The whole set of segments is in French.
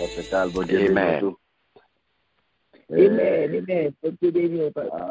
Pasteur Carl, bon Dieu béni Amen. tout. Amen, amen. Dieu béni,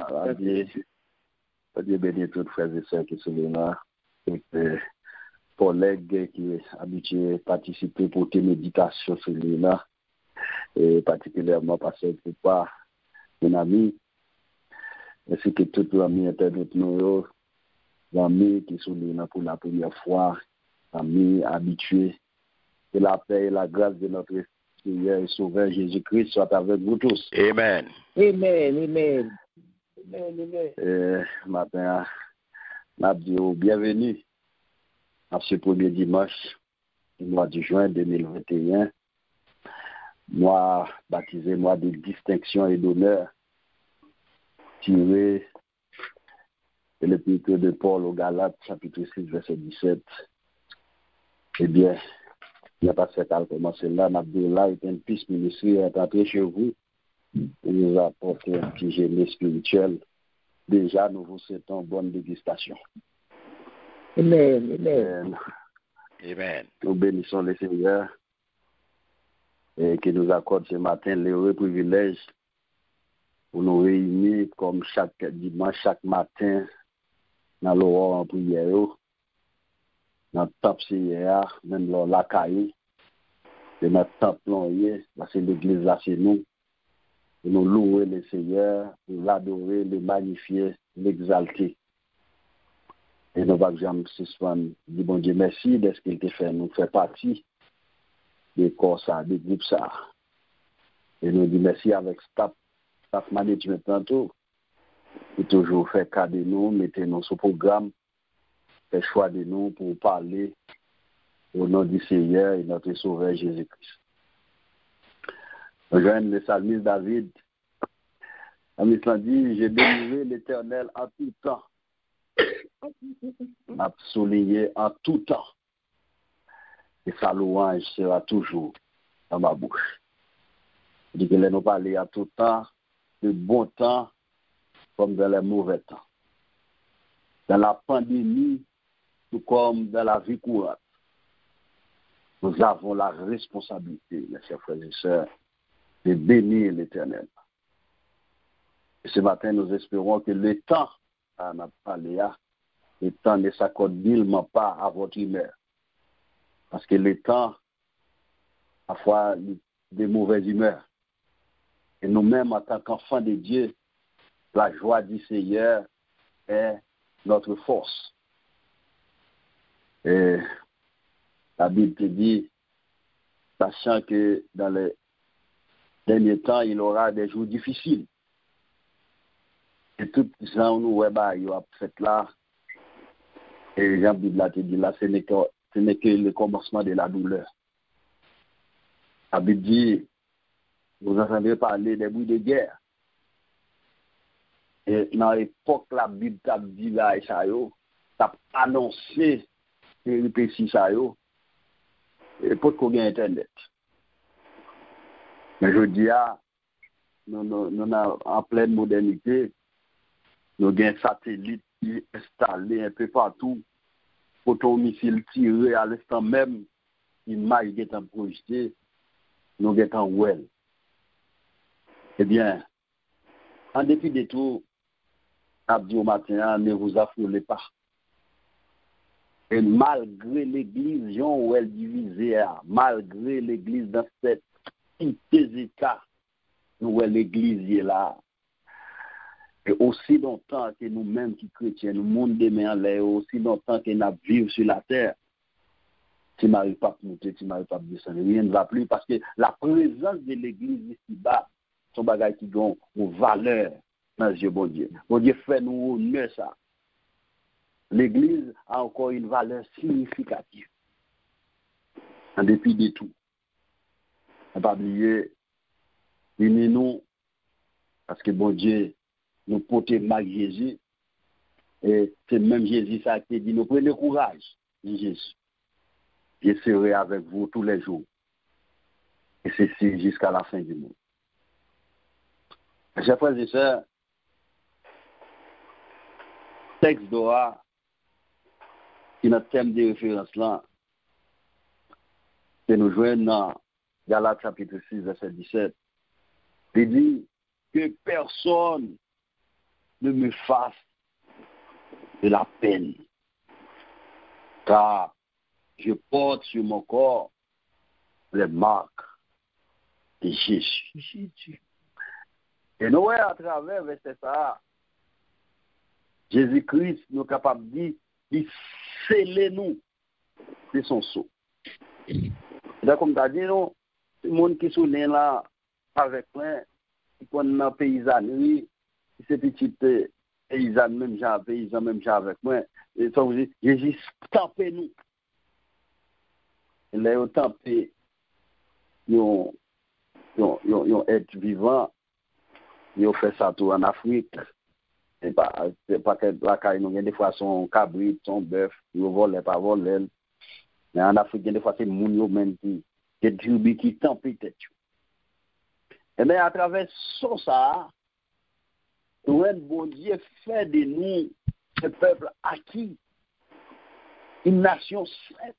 Bon Dieu béni tous frères et sœurs qui sont là. Et collègues qui sont habitués à participer pour tes méditations sur là. Et particulièrement Pasteur Poupa, mon ami, ainsi que tous les amis internautes, les amis qui sont là pour la première fois, amis habitués. Que la paix et la grâce de notre Seigneur et Sauveur Jésus-Christ soient avec vous tous. Amen. Amen, amen. Amen, amen. Matin, bienvenue à ce premier dimanche du mois de juin 2021. Mois baptisé, mois de distinction et d'honneur, tiré de l'épître de Paul aux Galates, chapitre 6, verset 17. Eh bien, il n'y a pas de fait à commencer là. Nabdullah est une piste ministérielle entrée chez vous. Il nous a apporté un petit génie spirituel. Déjà, nous vous souhaitons bonne dégustation. Amen, amen. Amen. Nous bénissons le Seigneur et qui nous accorde ce matin l'heureux privilège pour nous réunir comme chaque dimanche, chaque matin, dans l'aurore en prière, dans le temple hier, même dans la caille, et dans le temple, parce que l'église là, c'est nous. Pour nous louer le Seigneur, pour l'adorer, le magnifier, l'exalter. Et nous allons jamais suspendre, dire bon Dieu merci de ce qu'il te fait, nous fait partie des corps ça, des groupes ça. Et nous disons merci avec staff management tantôt, qui toujours fait cas de nous, mettez nous sur le programme, fait choix de nous pour parler au nom du Seigneur et notre Sauveur Jésus-Christ. Nous joignons le psalmiste David. Le psalmiste dit, j'ai béni l'Éternel en tout temps. M'a souligné en tout temps. Et sa louange sera toujours dans ma bouche. Il dit que nous parler à tout temps, de bon temps, comme dans les mauvais temps. Dans la pandémie, tout comme dans la vie courante. Nous avons la responsabilité, mes chers frères et sœurs, de bénir l'Éternel. Et ce matin, nous espérons que le temps, le temps ne s'accorde nullement pas à votre humeur. Parce que le temps, parfois, des mauvaises humeurs. Et nous-mêmes, en tant qu'enfants de Dieu, la joie du Seigneur est notre force. Et la Bible te dit, sachant que dans les derniers temps, il aura des jours difficiles. Et tout ça, nous, il y a fait là, et Jean Bible te dit là, ce n'est que le commencement de la douleur. La Bible dit, vous entendez parler des bruits de guerre. Et dans l'époque, la Bible t'a dit là, et ça, t'a annoncé les péripéties, ça, et pour qu'on ait Internet. Mais je dis, nous en pleine modernité, nous avons un satellite qui est installé un peu partout, pour ton missile tiré à l'instant même, l'image qui est en projetée, nous avons en well. Eh bien, en dépit de tout, abdi au matin, ne vous affolez pas. Et malgré l'église, où elle divisée, malgré l'église dans cette état, nous l'église est là. Et aussi longtemps que nous-mêmes qui chrétiens, nous monde demain en l'air, aussi longtemps que nous vivons sur la terre, tu n'arrives pas à monter, tu n'arrives pas à descendre, rien ne va plus parce que la présence de l'église ici-bas, son bagage qui ont une valeur dans les yeux bon Dieu. Bon Dieu fait nous honneur ça. L'église a encore une valeur significative. En dépit de tout. Ne pas oublier, unis-nous, parce que bon Dieu nous porte mal Jésus. Et c'est même Jésus ça qui dit, nous prenez courage, dit Jésus. Je serai avec vous tous les jours. Et ceci jusqu'à la fin du monde. Chers frères et sœurs, texte d'Ora, qui est notre thème de référence là, que nous jouons dans Galates chapitre 6, verset 17. Il dit que personne ne me fasse de la peine, car je porte sur mon corps les marques de Jésus. Et nous, à travers verset ça, Jésus-Christ nous est capable de dire, sceller nous de son sceau. Donc, comme tu as dit, nous, le monde qui sont nés là avec moi, qui sont dans la paysannerie, ces petites paysannes, même genre, paysans, même genre avec moi, et donc, Jésus tapé nous. Et là, ils ont tapé, ils ont être vivant, ils ont fait ça tout en Afrique. C'est pas que la caille, nous, des fois, son cabrit, son bœuf, ils volent, pas volent. Mais en Afrique, des fois, c'est moun même qui tribus qui tempête tête. Et bien, à travers ça, le bon Dieu fait de nous un peuple acquis, une nation sainte,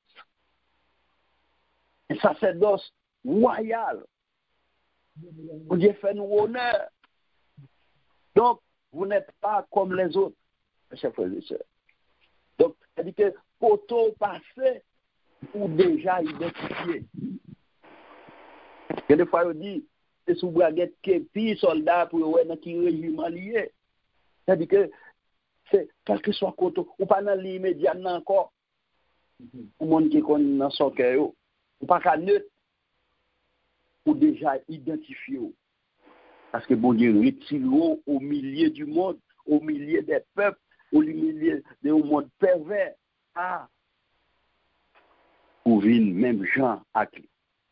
un sacerdoce royal. Bon Dieu fait nous honneur. Donc, vous n'êtes pas comme les autres, mes chers frères et sœurs. Donc, c'est-à-dire que poteau passé pour déjà identifier. Et des fois, on dit, c'est sous braguette qui est soldat pour voir dans qui régiment lié. C'est-à-dire que c'est quel que soit côté, ou pas dans l'immédiat encore, pour monde qui connaît dans son cœur, ou pas qu'à neutre, ou déjà identifié. Parce que bon Dieu retire au milieu du monde, au milieu des peuples, au milieu du monde pervers. Ah, ou vin même gens à qui.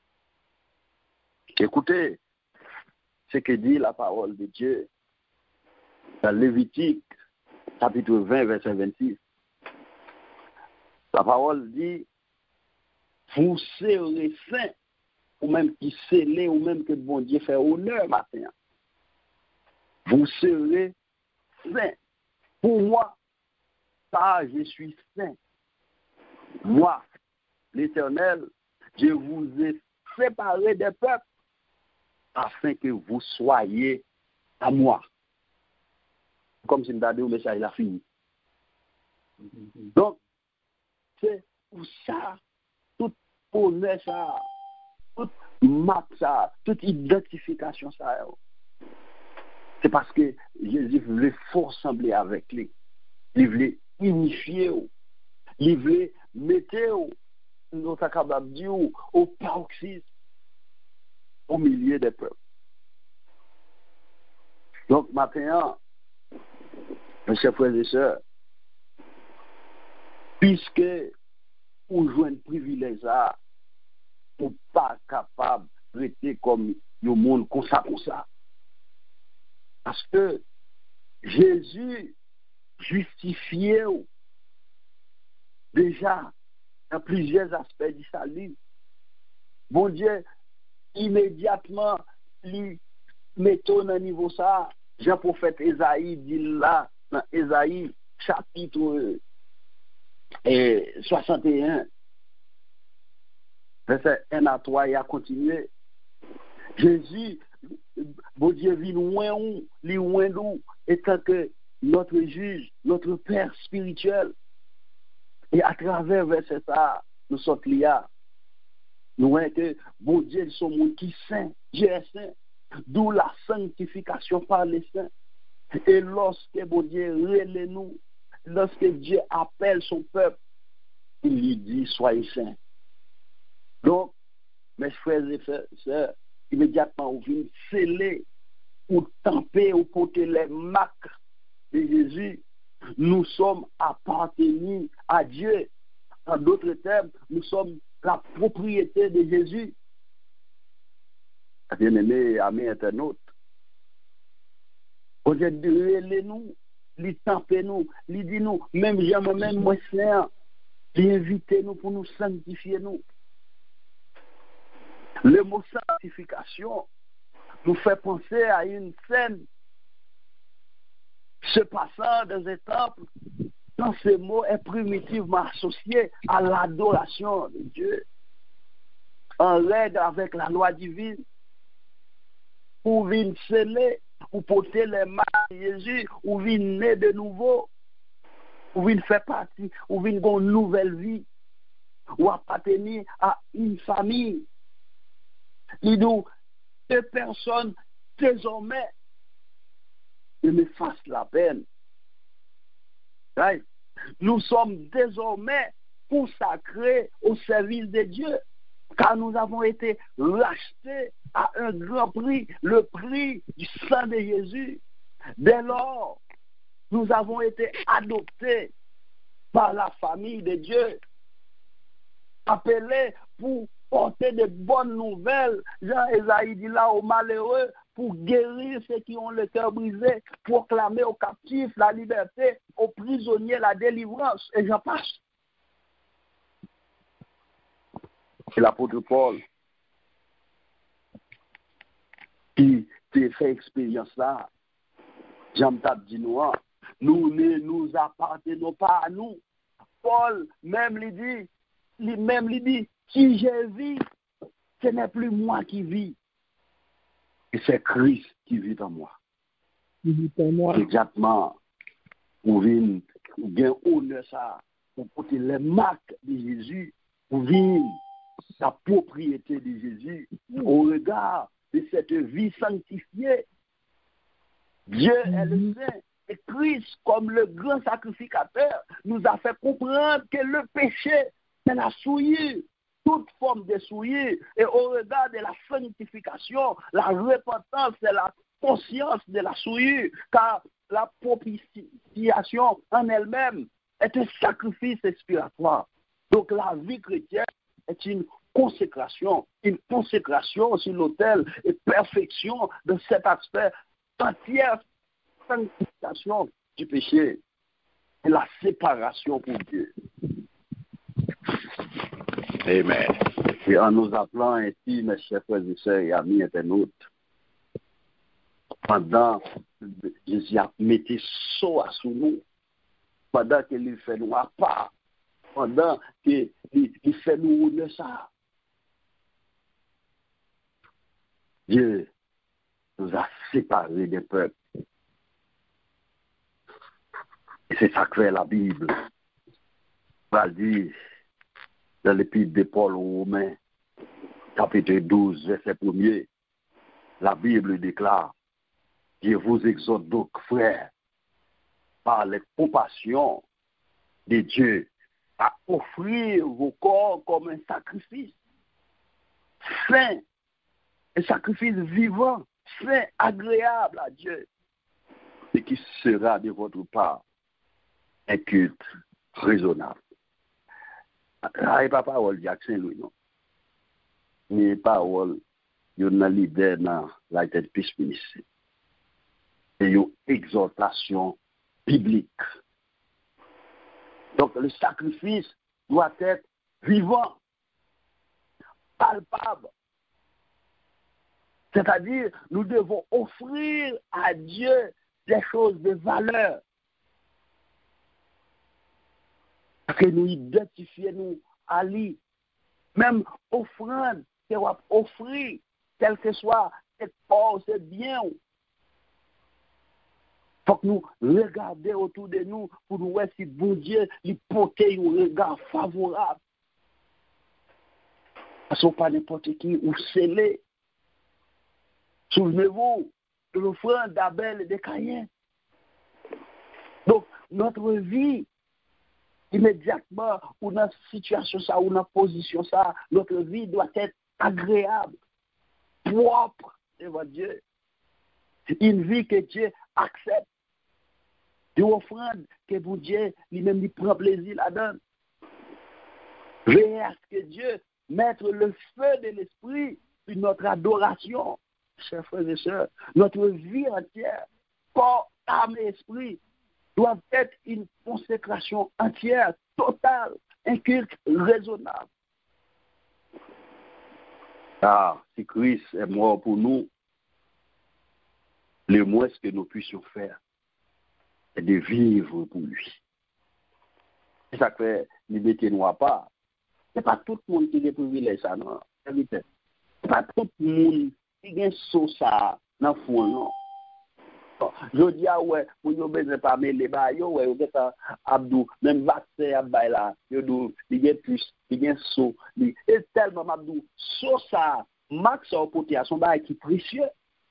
Écoutez ce que dit la parole de Dieu dans Lévitique, chapitre 20, verset 26. La parole dit, vous serez saints, ou même qui scellez, ou même que bon Dieu fait honneur matin. Vous serez saints. Pour moi, car je suis saint. Moi, l'Éternel, je vous ai séparé des peuples afin que vous soyez à moi. Comme si le message a fini. Donc, c'est pour ça, tout honneur ça, toute marque ça, toute identification ça. C'est parce que Jésus voulait ressembler avec lui. Il voulait unifier, il voulait mettre notre capable de dire au paroxysme, au milieu des peuples. Donc maintenant, mes chers frères et sœurs, puisque vous jouez un privilège là, vous n'êtes pas capable de rester comme le monde comme ça. Parce que Jésus justifiait déjà dans plusieurs aspects du salut. Bon Dieu, immédiatement, lui mettons dans niveau ça, Jean-Prophète Esaïe dit là, dans Esaïe chapitre 61, verset 1 à 3, il a continué. Jésus, bon Dieu, vit loin d'où, étant que notre juge, notre Père spirituel. Et à travers verset ça, nous sommes liés. Nous voyons que bon Dieu, c'est un monde qui est saint, Dieu est saint. D'où la sanctification par les saints. Et lorsque bon Dieu relève nous, lorsque Dieu appelle son peuple, il lui dit, soyez saints. Donc, mes frères et sœurs, immédiatement, vous venez sceller ou tamper ou porter les marques de Jésus. Nous sommes appartenus à Dieu. En d'autres termes, nous sommes la propriété de Jésus. Bien-aimés, amis internautes, aujourd'hui, nous, les tamper nous, les dit nous, même jamais, même moi, Seigneur, les inviter nous pour nous sanctifier nous. Le mot sanctification nous fait penser à une scène se passant dans un temple. Dans ce mot est primitivement associé à l'adoration de Dieu. en règle avec la loi divine, ou venir sceller, ou porter les mains de Jésus, ou venir naître de nouveau, ou venir faire partie, ou venir avoir une nouvelle vie, ou appartenir à une famille. Il dit, deux personnes désormais ne me fassent la peine. Right? Nous sommes désormais consacrés au service de Dieu, car nous avons été rachetés à un grand prix, le prix du sang de Jésus. Dès lors, nous avons été adoptés par la famille de Dieu, appelés pour porter de bonnes nouvelles. Jean Esaïe dit là aux malheureux, pour guérir ceux qui ont le cœur brisé, proclamer aux captifs la liberté, aux prisonniers la délivrance, et j'en passe. C'est l'apôtre Paul qui fait expérience là. Jean-Baptiste dit nous ne nous appartenons pas à nous. Paul même lui dit, si je vis, ce n'est plus moi qui vis. Et c'est Christ qui vit en moi. Exactement. Pour vivre, pour gagner honneur ça, pour porter les marques de Jésus, pour vivre la propriété de Jésus, au regard de cette vie sanctifiée. Dieu est le Saint. Et Christ, comme le grand sacrificateur, nous a fait comprendre que le péché, c'est la souillure, toute forme de souillure. Et au regard de la sanctification, la repentance, c'est la conscience de la souillure, car la propitiation en elle-même est un sacrifice expiratoire. Donc la vie chrétienne est une consécration sur l'autel et perfection de cet aspect entière sanctification du péché et la séparation pour Dieu. Amen. Et en nous appelant ainsi, mes chers frères et sœurs et amis internautes, pendant que Jésus a mis saut sous nous, pendant qu'il fait nous à part, pendant qu'il fait nous de ça, Dieu nous a séparés des peuples. Et c'est ça que fait la Bible. On va le dire dans l'épître de Paul aux Romains, chapitre 12, verset 1er, la Bible déclare, je vous exhorte donc, frères, par les compassions de Dieu, à offrir vos corps comme un sacrifice saint, un sacrifice vivant, saint, agréable à Dieu, et qui sera de votre part un culte raisonnable. Ce n'est pas parole Jackson Louis, non. Mais parole, il y a un leader dans la Peace Ministry. Et une exhortation biblique. Donc le sacrifice doit être vivant, palpable. C'est-à-dire, nous devons offrir à Dieu des choses de valeur. Que nous identifions à lui. Même offrande, que nous offrir, quel que soit cette corps, ce bien. Il faut que nous regardions autour de nous pour nous voir si bon Dieu lui porte un regard favorable. Parce qu'on pas n'importe qui ou scellé. Souvenez-vous de l'offrande d'Abel et de Caïn. Donc, notre vie, immédiatement, ou dans cette situation, ça, ou dans cette position, ça, notre vie doit être agréable, propre devant Dieu. Une vie que Dieu accepte. Une offrande que pour Dieu, lui-même, il prend plaisir là-dedans. Veillez à ce que Dieu mette le feu de l'esprit sur notre adoration, chers frères et sœurs. Notre vie entière, corps, âme et esprit, doivent être une consécration entière, totale, un culte raisonnable. Car si Christ est mort pour nous, le moins que nous puissions faire, c'est de vivre pour lui. C'est ça que les mettez-nous à part. Ce n'est pas tout le monde qui a des privilèges, ça, non. vérité. Pas tout le monde qui a so ça dans le fond, non. Je dis, ah ouais, pour nous, besoin pas mêler, bah, yo, ouais, vous êtes Abdou, même vaccin à bail là, yo, il y a plus, il y a so, et tellement, Abdou, so ça, max, au côté, à son bail qui précieux.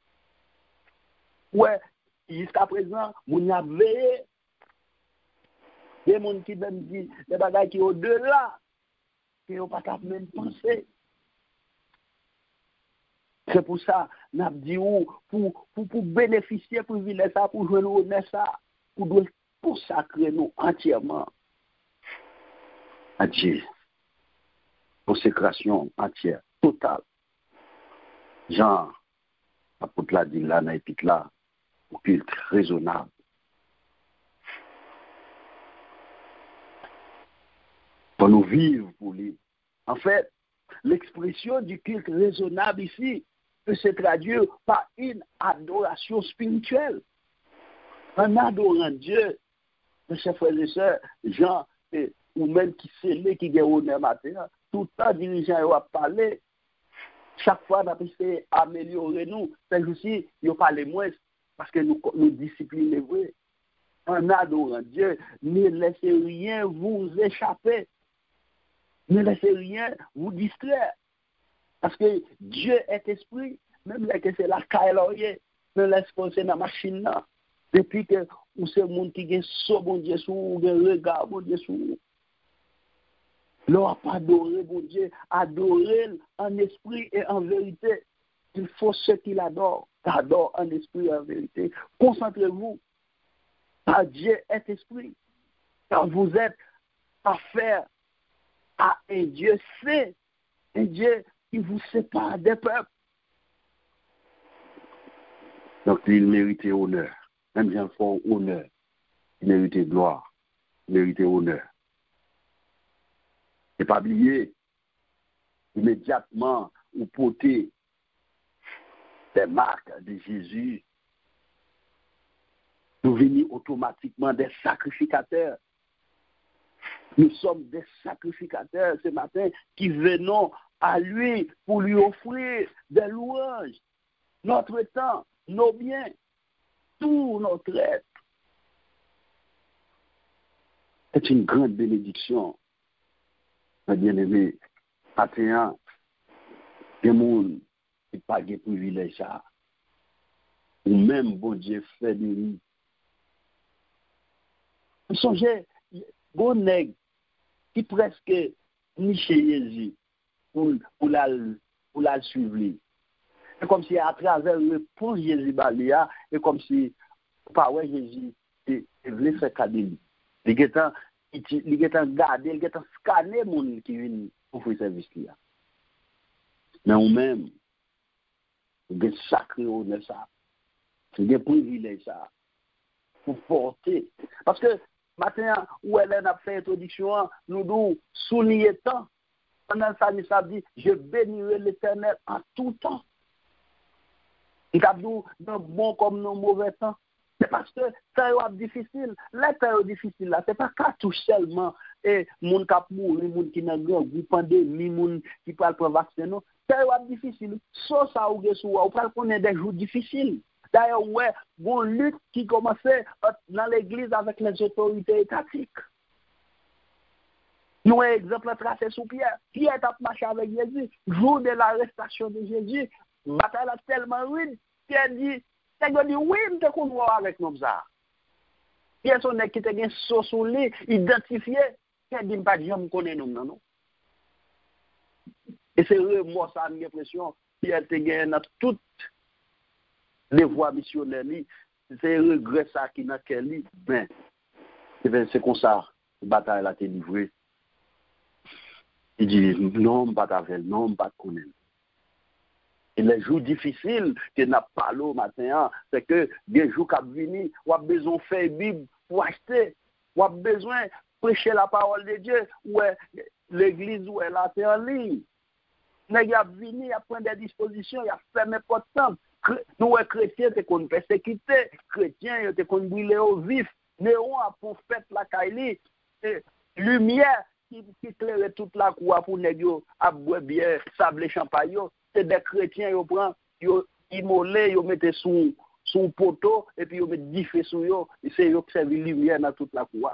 Ouais, jusqu'à présent, on a veillé, des gens qui même dit, des bagages qui au-delà, qui n'ont pas même pensé. C'est pour ça, nous avons dit, pour bénéficier, pour vivre ça, pour jouer le ça, pour consacrer nous entièrement à Dieu. Consécration entière, totale. Jean, l'apôtre l'a dit là, dans l'épître là, au culte raisonnable. Pour nous vivre pour lui. En fait, l'expression du culte raisonnable ici peut se traduire par une adoration spirituelle. En adorant Dieu, mes chers frères et sœurs, Jean, ou même qui scellé, qui est honneur matin, tout le temps, dirigeant a parlé. Chaque fois, on a essayé d'améliorer nous. C'est aussi, il parle moins parce que nous disciplinons vrai. En adorant Dieu, ne laissez rien vous échapper. Ne laissez rien vous distraire. Parce que Dieu est esprit, même là que c'est la caille, ne laisse pas dans la machine là. Depuis que vous c'est le monde qui a so bon Dieu sur vous, un regard bon Dieu sur vous. L'on pas adoré bon Dieu, adorer en esprit et en vérité. Il faut ceux qui l'adorent, adorent en esprit et en vérité. Concentrez-vous. Car Dieu est esprit. Car vous êtes affaire à un Dieu saint, un Dieu qui vous sépare des peuples. Donc, il méritait honneur. Même gens font honneur. Il méritait gloire. Il méritait honneur. Et pas oublier, immédiatement, ou porter des marques de Jésus, nous venons automatiquement des sacrificateurs. Nous sommes des sacrificateurs ce matin qui venons à lui pour lui offrir des louanges, notre temps, nos biens, tout notre être. C'est une grande bénédiction, mes bien-aimés. Matin, des gens qui n'ont pas de privilège ça. Ou même, bon Dieu, fait de lui. Vous songez, bon nègre qui presque ni chez Jésus pour la suivre. C'est comme si à travers le pont Jésus Balia, et comme si pas ouais Jésus voulait faire cadeau. Il est en garder, il est en scanner les gens qui viennent pour faire service là. Mais ou même, il est sacré honneur ça. Il est privilège ça. Pour porter. Parce que maintenant, où elle a fait l'introduction, nous devons souligner tant. Pendant ça, nous avons dit, je bénirai l'Éternel en tout temps. Il a dit, dans bon comme dans mauvais temps. C'est parce que ça est difficile. La période difficile, là, c'est pas qu'à toucher seulement et moun kap mouri, moun qui n'a grand goût pandémie, moun qui parle pour vaccin, non. Ça est difficile. Soit ça ou pas connaître des jours difficiles. D'ailleurs, ouais, bon lutte qui commençait dans l'église avec les autorités étatiques. Nous, un exemple tracé sous Pierre. Pierre a marché avec Jésus. Jour de l'arrestation de Jésus, bataille tellement rude, Pierre dit, c'est que oui, je te connais avec nous ça. Pierre son qui te gagne sur lui, identifié, Pierre dit pas Dieu me connaît nous non. Et c'est moi ça a mis l'impression, Pierre te gagne dans toutes les voies missionnaires, c'est un regret ça qui n'a qu'elle lit, mais c'est comme ça, la bataille a été livrée. Il dit, non, pas avec, non, pas connaître. Et les jours difficiles que n'a pas l'eau matin, c'est que des jours qui viennent, on a besoin de faire Bible pour acheter, on a besoin de prêcher la parole de Dieu, où l'église où elle a été en ligne. Mais il y a venu, il a pris des dispositions, il a fermé pas de temps. Nous, les chrétiens, c'est qu'on persécuté, chrétiens, c'est qu'on brûlé au vif. Néon a pour faire la caille, lumière qui éclaire toute la cour pour nèg yo à boire bière, sable champagne, c'est des chrétiens yo prend yo immolé, yo mette sous poteau et puis yo met 10 feux sur yo, et c'est yo qui servent lumière dans toute la cour.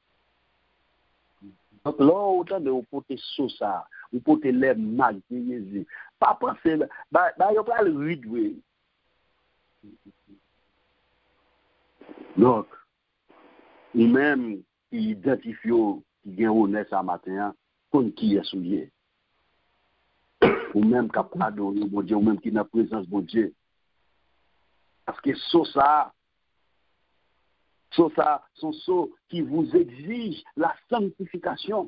Donc là, autant de vous porter ça, vous porter les mag de Jésus. Pas penser, yo pas le rideau. Donc, ou même qui identifie qui gagne honnête ce matin, comme qui est souillé. Ou même qui a pardonné, bon Dieu, ou même qui est dans la présence de bon Dieu. Parce que ça, sont ceux qui vous exigent la sanctification.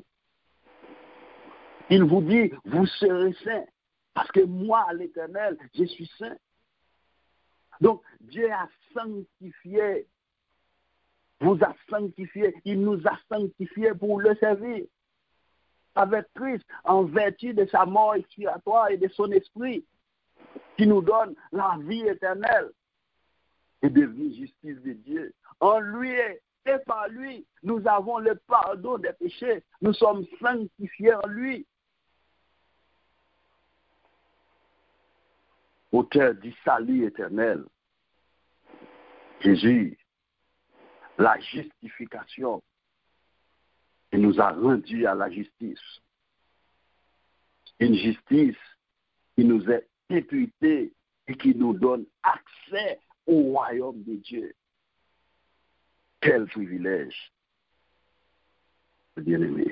Il vous dit, vous serez saints, parce que moi, l'Éternel, je suis saint. Donc, Dieu a sanctifié, vous a sanctifié, il nous a sanctifié pour le servir. Avec Christ, en vertu de sa mort expiatoire et de son esprit, qui nous donne la vie éternelle et devenir justice de Dieu. En lui et par lui, nous avons le pardon des péchés. Nous sommes sanctifiés en lui. Auteur du salut éternel, Jésus, la justification, il nous a rendus à la justice. Une justice qui nous est imputée et qui nous donne accès au royaume de Dieu. Quel privilège, bien-aimés.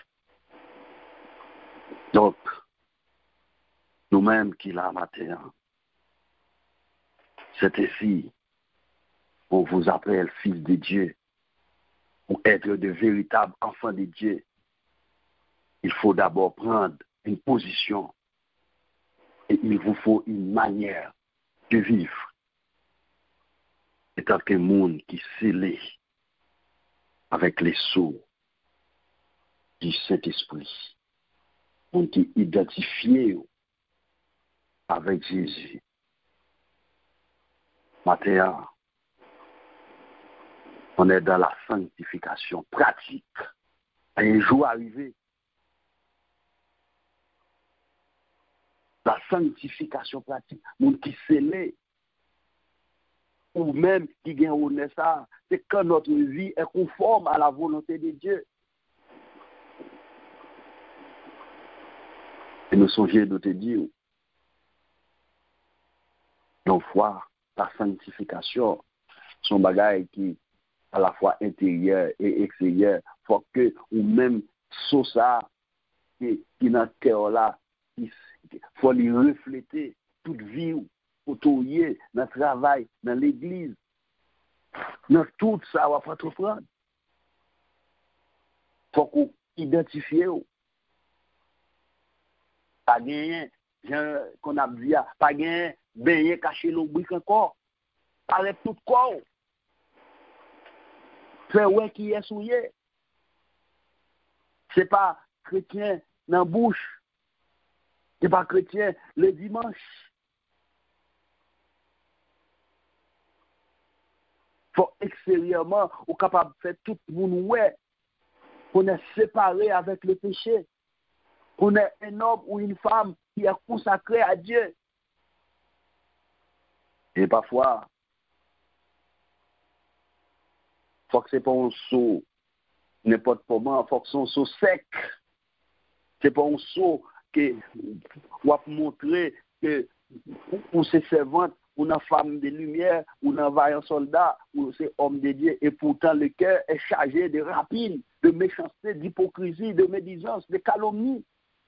Donc, nous-mêmes qui la matin, c'est ici, on vous appelle fils de Dieu, pour être de véritables enfants de Dieu. Il faut d'abord prendre une position et il vous faut une manière de vivre. Étant que monde qui scellé avec les sceaux du Saint-Esprit, monde qui identifié avec Jésus. Matin, on est dans la sanctification pratique. Un jour arrivé, la sanctification pratique, monde qui scellé, ou même qui gagne honnête ça, c'est quand notre vie est conforme à la volonté de Dieu. Et nous songeons de te dire, donc foi, la sanctification, son bagage qui à la fois intérieur et extérieur, faut que ou même sur ça qui dans le cœur là, il faut lui refléter toute vie autour dans le travail, dans l'église. Dans tout ça, on va pas entreprendre. Faut qu'on identifie. Pas gagner, qu'on a dit, pas gagner, baigner, cacher le brique encore. Arrête tout corps. Faire ouais qui est souillé. C'est pas chrétien dans la bouche. C'est pas chrétien le dimanche. Faut extérieurement, ou capable de faire tout le monde ouais. Qu'on est séparé avec le péché. Qu'on est un homme ou une femme qui est consacré à Dieu. Et parfois, faut que ce n'est pas un seau n'importe comment, faut que ce soit sec. Ce n'est pas un seau qui va montrer que pour ces servantes, ou une femme de lumière, ou un vaillant soldat, ou c'est homme de Dieu, et pourtant le cœur est chargé de rapine, de méchanceté, d'hypocrisie, de médisance, de calomnie.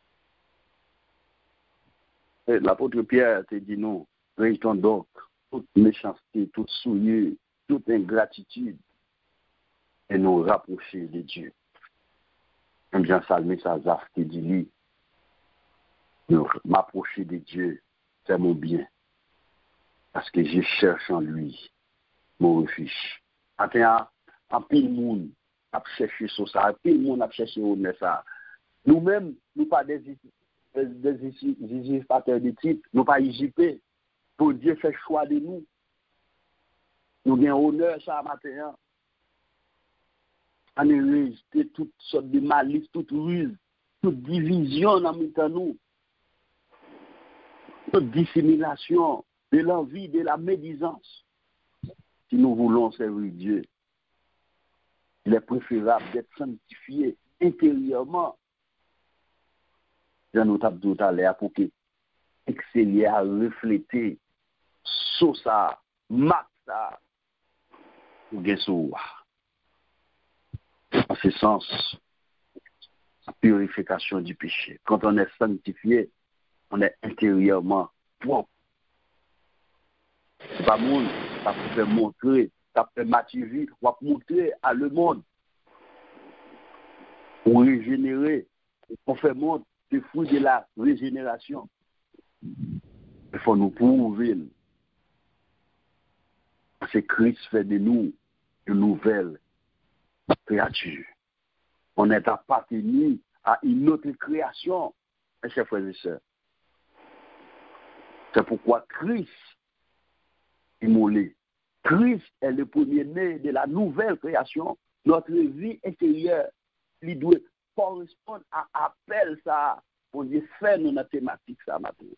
Et l'apôtre Pierre te dit non, rejetons donc toute méchanceté, toute souillure, toute ingratitude, et nous rapprocher de Dieu. J'aime bien Salmé Sazaf qui dit lui, m'approcher de Dieu, c'est mon bien. Parce que je cherche en lui mon refuge. Maintenant, en pile monde a cherché sur ça, en pile monde a cherché sur ça. Nous-mêmes, nous pas des usurpateurs de titre, nous pas IJP. Pour Dieu fait choix de nous. Nous avons honneur ça matin. On est rejeté toutes sortes de malice, toute ruse, toute division dans nous, toute dissimulation de l'envie, de la médisance. Si nous voulons servir Dieu, il est préférable d'être sanctifié intérieurement. Dans notre tout à l'heure pour que exceller à refléter sur ça, max ça, pour gagner en ce sens, la purification du péché. Quand on est sanctifié, on est intérieurement propre. C'est pas monde, ça peut montrer, ça peut maturer, on va montrer à le monde. On régénérer, on fait montre des fruits de la régénération. Il faut nous prouver. Parce que Christ fait de nous une nouvelle créature. On est appartenu à une autre création, mes chers frères et sœurs. C'est pourquoi Christ est moulé. Christ est le premier-né de la nouvelle création. Notre vie intérieure, il doit correspondre à l'appel ça. On dit faire nos thématiques ça maintenant.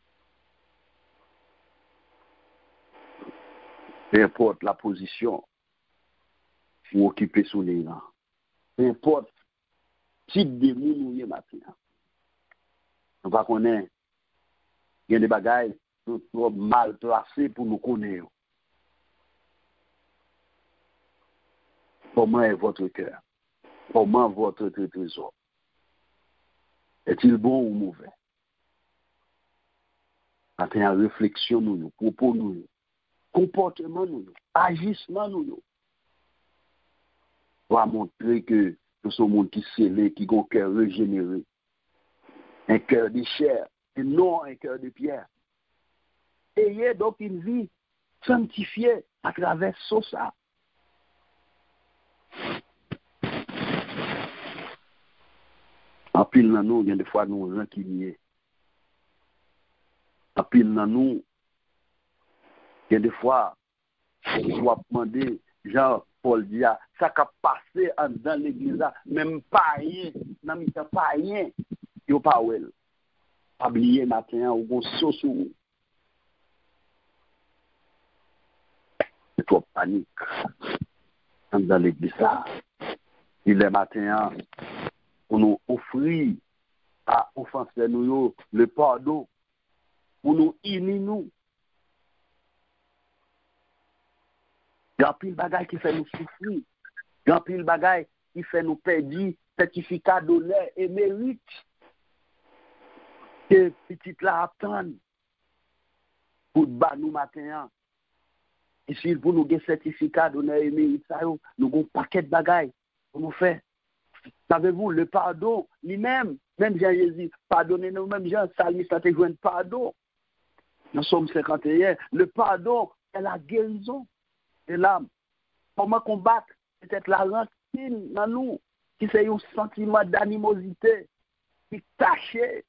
Peu importe la position ou occuper sous les rangs. Peu importe type de monde nous maintenant. On va connaître. Il y a des bagailles trop mal placées pour nous connaître. Comment est votre cœur? Comment votre trésor? Est-il bon ou mauvais? Après la réflexion, nous, propos, nous, comportement, nous, agissement, nous, va montrer que nous sommes un monde qui scellé, qui a un cœur régénéré, un cœur de chair, et non un cœur de pierre. Ayez donc une vie sanctifiée à travers ça. En pile dans nous, il y a des fois nous rancuniers. En pile dans nous, il y a des fois, on doit demander, Jean-Paul dit, ça qui a passé dans l'église, même pas rien, n'a mis pas rien, il n'y a pas ouel. Pas oublier matin, ou bon sous. C'est trop panique dans l'église. Il est matin, pour nous offrir à offenser nous le pardon, pour nous unir nous. Il y a pile bagaille qui fait nous souffrir. Il y a pile bagaille qui fait nous perdre certificat d'honneur et mérite. Que petit là attendent pour nous matin. Et si pour nous un certificat d'honneur et mérite, ça, nous avons un paquet de bagailles pour nous faire. Savez-vous, le pardon, lui-même, même Jean-Jésus, pardonnez-nous, même Jean, Salmi, ça te joint pardon. Nous sommes 51. Le pardon est la guérison de l'âme. Comment combattre peut-être la rancune dans nous, qui c'est un sentiment d'animosité, qui est caché.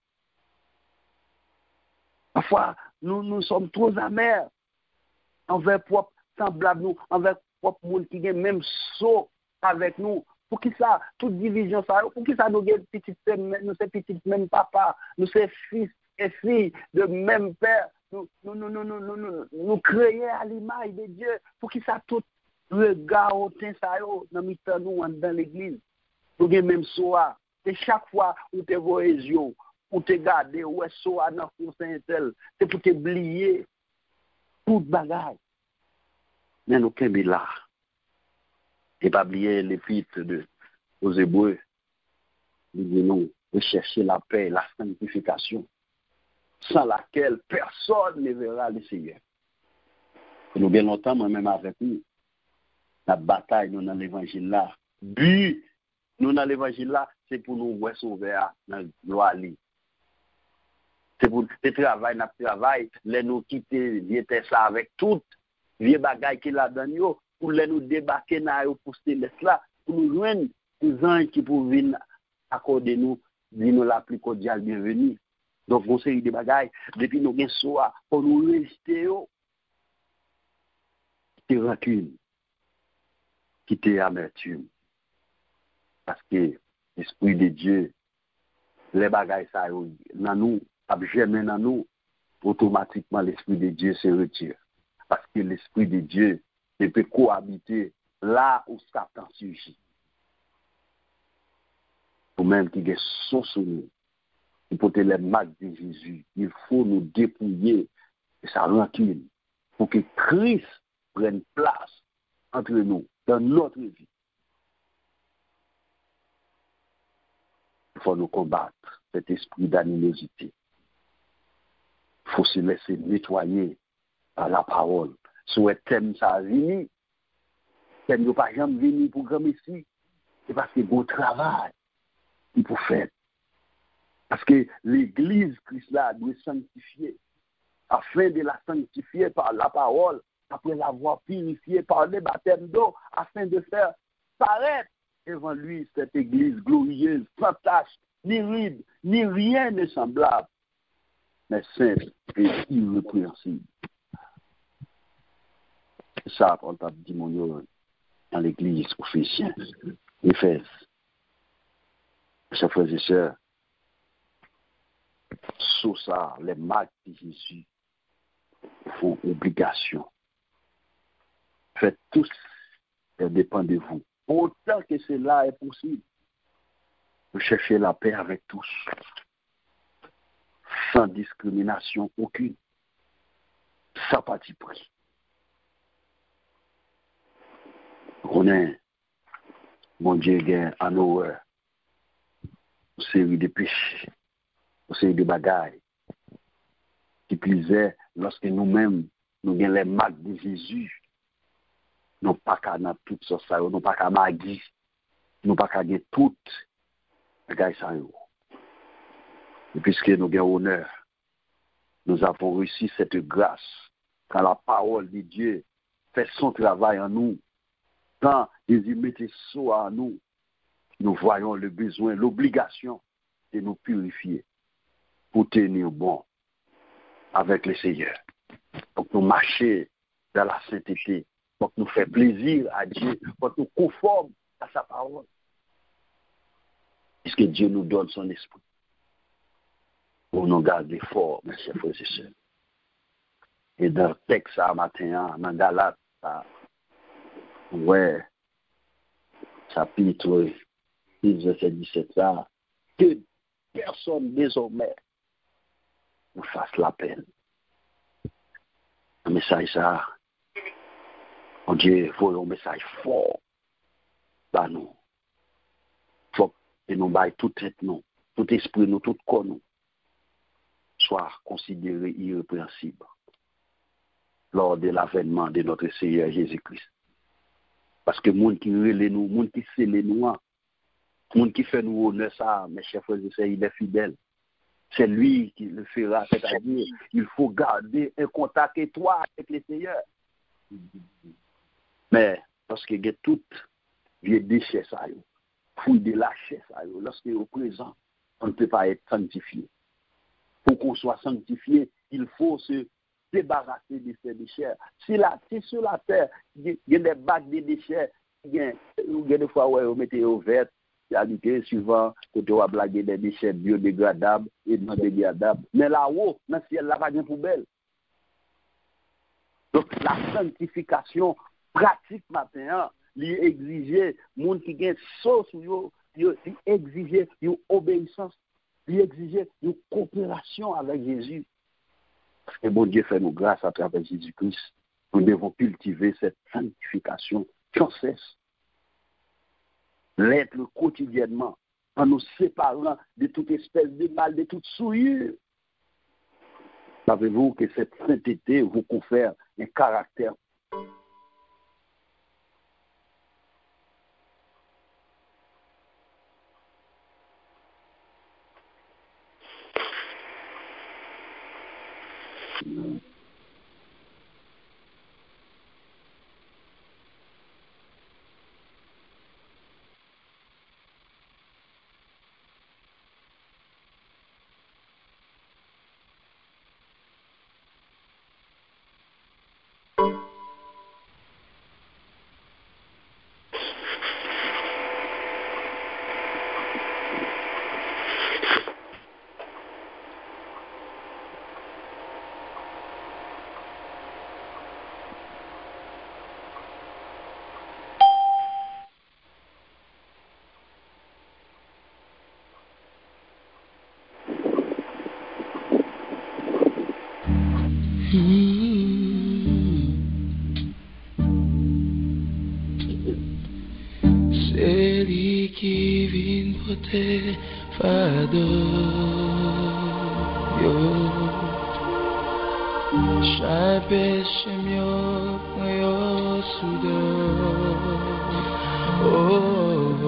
Parfois, nous sommes trop amers envers propre semblable nous, envers propre monde qui est même saut avec nous. Pour qui ça, toute division, ça, pour qui ça nous sommes petites, même papa, nous sommes fils et filles de même père, nous créons à l'image de Dieu, pour qui ça tout regard au teint ça dans l'église. Nous sommes même soir, et chaque fois où tu vois les yeux, où tu gardes, où est soir dans le Saint-Tel, c'est pour t'oublier toute bagaille. Mais nous sommes là. Et pas oublier l'épître aux Hébreux. Nous disons rechercher la paix, la sanctification, sans laquelle personne ne verra le Seigneur. Nous bien longtemps, moi-même avec nous, la bataille nous dans l'évangile là. But, nous dans l'évangile là, c'est pour nous voir sauver dans la gloire. C'est pour le travail, notre travail, les nous quitter, vieux ça avec tout, vieux bagaille qu'il a dans nous. Pour nous débarquer dans le poste là, pour nous joindre des anges qui peuvent venir accorder nous, dire la plus cordiale bienvenue. Donc, on série de bagailles, depuis nous avons soir, pour nous rester, quitter rancune, quitter amertume, Parce que l'Esprit de Dieu, les bagailles, ça, dans nous, jamais dans nous, automatiquement, l'Esprit de Dieu se retire. Parce que l'Esprit de Dieu ne peut cohabiter là où Satan surgit. Ou même qui est sur nous, pour porter les marques de Jésus, il faut nous dépouiller de sa rancune pour que Christ prenne place entre nous, dans notre vie. Il faut nous combattre cet esprit d'animosité. Il faut se laisser nettoyer par la parole. Si un thème ça vient, thème ne pas jamais venir pour comme ici, c'est parce que bon travail il faut faire. Parce que l'Église Christ là doit sanctifier, afin de la sanctifier par la parole, après l'avoir purifiée par le baptême d'eau, afin de faire paraître devant lui cette Église glorieuse, sans tache, ni ride, ni rien de semblable, mais sainte et irrépréhensible. Ça, on t'a dit mon Dieu dans l'Église officielle, Éphèse. Chers frères et sœurs, sous ça, les marques de Jésus font obligation. Faites tous, ça dépend de vous. Autant que cela est possible, vous cherchez la paix avec tous, sans discrimination aucune, sans parti pris. On est, mon Dieu, en horreur, une série de péchés, une série de bagailles qui plisaient lorsque nous-mêmes, nous avons les marques de Jésus. Nous pas qu'à dans tout ça, nous pas qu'à magui, nous pas qu'à gagner tout les gars ça. Et puisque nous avons honneur, nous avons reçu cette grâce quand la parole de Dieu fait son travail en nous, quand Jésus mettait ça en nous, nous voyons le besoin, l'obligation de nous purifier pour tenir bon avec le Seigneur. Donc nous marcher dans la sainteté, pour nous faire plaisir à Dieu, pour nous conformer à sa parole. Puisque Dieu nous donne son esprit pour nous garder forts, mes chers frères et sœurs. Et dans le texte à matin, dans Galates, ouais, chapitre 6, verset 17, là, que personne désormais nous fasse la peine. Un message ça, mon Dieu, faut un message fort dans nous. Faut que nous baillons tout tête nous, tout esprit nous, tout corps nous, soit considéré irrépréhensible lors de l'avènement de notre Seigneur Jésus-Christ. Parce que monde qui relève nous, monde qui scelle nous, monde qui fait nous honneur ça, mes chers frères et sœurs, il est fidèle. C'est lui qui le fera, c'est-à-dire il faut garder un contact étroit avec le Seigneur. Mais lorsque il y a tout vieux déchets, ça, fouille de lâcher ça, lorsque au présent, on ne peut pas être sanctifié. Pour qu'on soit sanctifié, il faut se débarrasser de ces déchets. Si sur la terre, il y a des bacs de déchets, il y a des fois où on mettait au vert, c'est-à-dire souvent, quand on va blaguer des déchets biodégradables et non dégradables. Mais là-haut, dans le ciel, là, il n'y a pas de poubelle. Donc, la sanctification pratique maintenant, il exige, les gens qui ont sauce, il exige une obéissance, il exige une coopération avec Jésus. Parce que bon Dieu fait nous grâce à travers Jésus-Christ. Nous devons cultiver cette sanctification sans cesse. L'être quotidiennement, en nous séparant de toute espèce de mal, de toute souillure. Savez-vous que cette sainteté vous confère un caractère li qui vient porter fardeau. Yo, chaque péché mio, yo soudeur. Oh,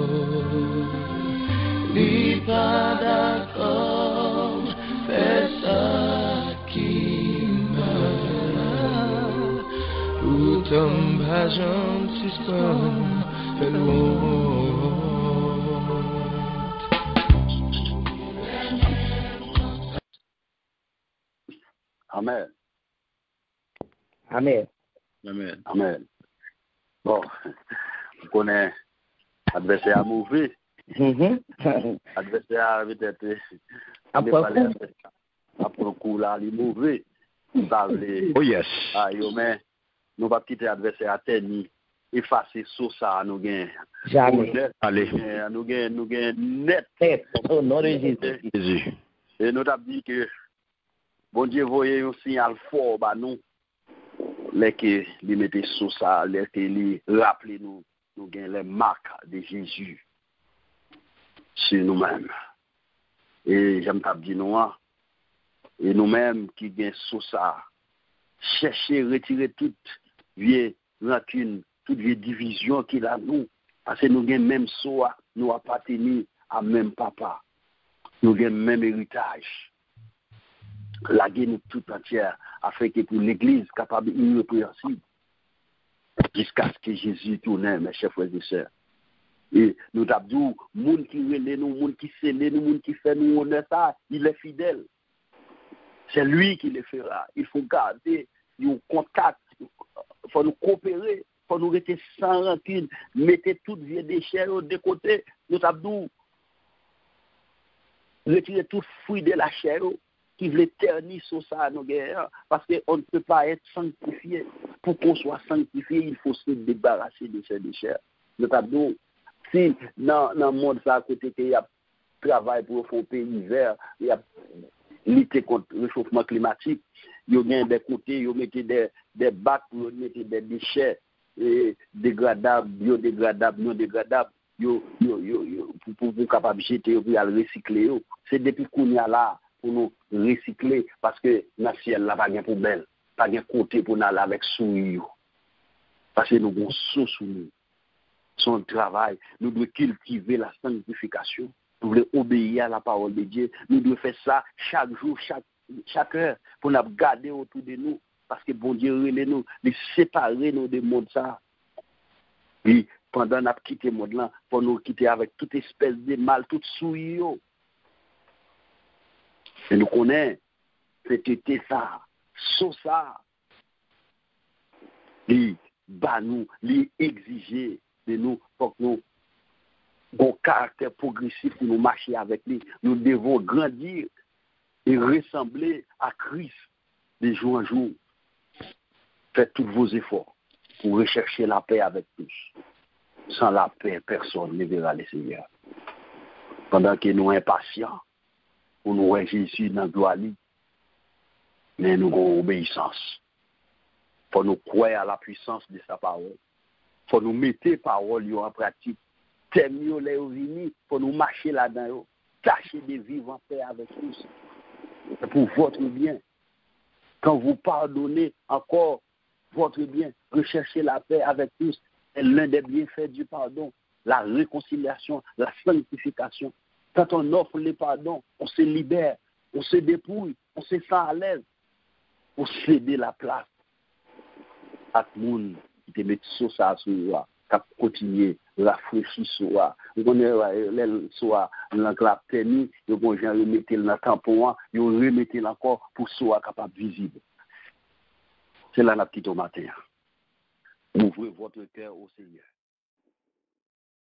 li pas d'accord, fais ça qui m'a. Tout un bagent suspend, fait l'eau. Amen. Amen. Amen. Amen. Bon, on connaît l'adversaire mauvais. L'adversaire peut-être après le coup là, il est mauvais. Oh yes. Ah, yo, mais nous va quitter l'adversaire à terre, effacer sur ça, nous gagnons. Jamais. Allez. Nous gagnons net. Au nom de Jésus. Et nous avons dit que bon Dieu voyait un signal fort bah nous les que lui mettait sur ça les que lui rappeler nous gagnons les marques de Jésus sur nous-mêmes et j'aime pas dire nous et nous-mêmes qui gagnons sur ça chercher retirer toute vieille rancune toute vieille division qu'il a nous parce que nous gagnons même soi nous appartenons à même papa nous gagnons même héritage. La guerre tout entière afin que pour l'Église capable irrépréhensible jusqu'à ce que Jésus tourne, mes chers frères et sœurs. Et nous avons dit, monde qui relève nous, monde qui scelle nous, monde qui fait nous honneur ça, il est fidèle. C'est lui qui le fera. Il faut garder un contact, il faut nous coopérer, il faut nous rester sans rancune, mettez toutes les déchets de côté. Nous avons dit, retirer tout fruit de la chair qui veut ternir sur ça nos guerres, parce qu'on ne peut pas être sanctifié. Pour qu'on soit sanctifié, il faut se débarrasser de ces déchets. Notamment, si dans le monde ça à côté qu'il y a travail pour faire un pays vert, il y a lutter contre le réchauffement climatique, il y a des côtés, il y a des bacs pour mettre des déchets dégradables, biodégradables, non dégradables, pour vous capable de jeter, pour le recycler. C'est depuis qu'on y a là pour nous recycler parce que dans le ciel, là, pas de poubelle, pas de côté pour nous aller avec souillure. Parce que nous avons sous nous. Son travail, nous devons cultiver la sanctification. Nous devons obéir à la parole de Dieu. Nous devons faire ça chaque jour, chaque heure, pour nous garder autour de nous. Parce que bon Dieu, nous séparer nous de monde ça. Et pendant qu'on a quitté le monde là, pour nous quitter avec toute espèce de mal, toute souillure. Et nous connaissons, c'était ça, sur ça, les bas nous, les exiger de nous pour que nous ayons un caractère progressif pour nous marcher avec lui. Nous devons grandir et ressembler à Christ de jour en jour. Faites tous vos efforts pour rechercher la paix avec tous. Sans la paix, personne ne verra le Seigneur. Pendant que nous sommes impatients, pour nous voir Jésus dans la gloire, mais nous avons obéissance. Pour nous croire à la puissance de sa parole. Pour nous mettre parole en pratique. Terminer les unis, pour nous marcher là-dedans, tâcher de vivre en paix avec tous. C'est pour votre bien. Quand vous pardonnez encore votre bien, recherchez la paix avec tous. C'est l'un des bienfaits du pardon, la réconciliation, la sanctification. Quand on offre le pardon, on se libère, on se dépouille, on se sent à l'aise, pour céder la place à tout le monde qui te met sur ça, sur toi, qui continue rafraîchir sur toi. On est soit dans la tenue, on remettre dans le tampon, on remettre encore pour soit capable visible. C'est là la petite au matin. Ouvrez votre cœur au Seigneur.